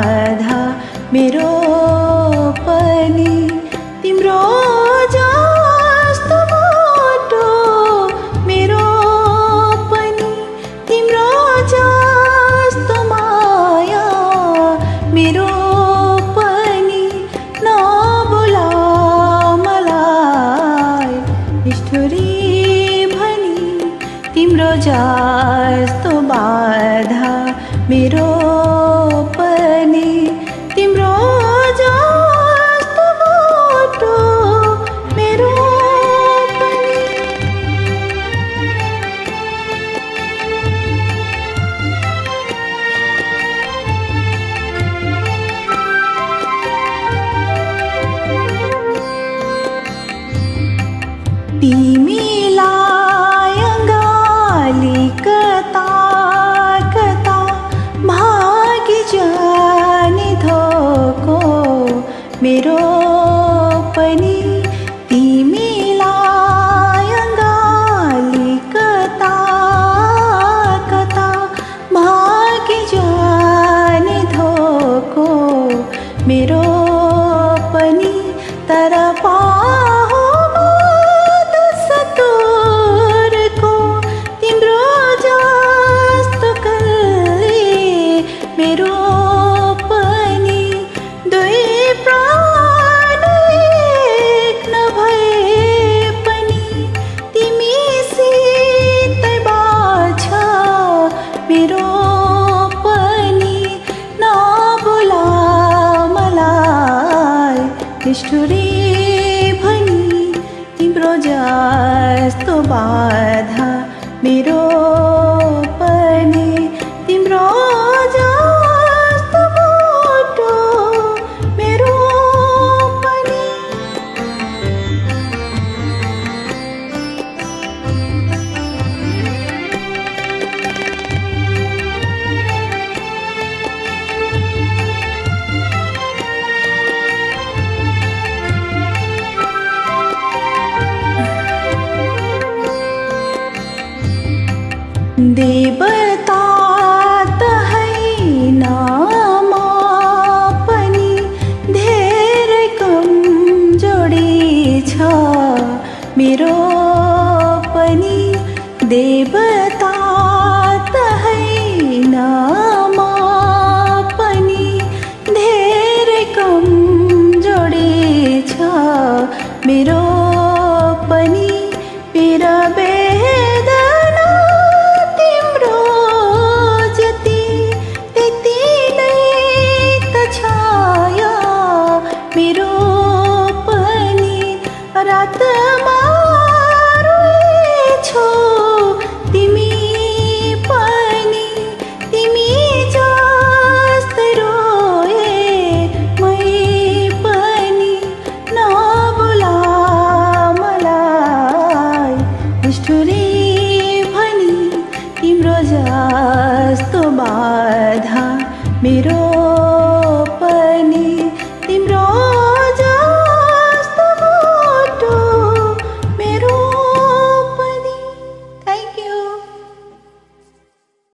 बाधा मेरो पनि तिम्रो जस्तो मोटो मेरो पनि तिम्रो जस्तो माया मेरो पनि नबोला मलाई निष्ठुरी भनी तिम्रो जस्तो बाधा मेरो पनि तिम्रो जस्तो मोटो मेरो पनि। तिमीलाई अङ्गाली कता कता भागी जाने धोको मेरो पनि तिमीलाई अङ्गाली कता कता भागी जाने धोको मेरो पनि तर निष्ठुरी भनी तिम्रो जस्तो बाधा मेरो पनि तिम्रो जस्तो मोटो मेरो पनि। देवता त हैन म पनि धेरै कमजोरी छ मेरो पनि देवता त हैन म पनि धेरै कमजोरी छ मेरो पनि पीर वेदना तिम्रो जति त्यति नै त छाया मेरो पनि रातमा रोएछौ तिमी पनि तिमी जस्तै रोए मै पनि नबोला मलाई निष्ठुरी भनी तिम्रो जस्तो बाधा मेरो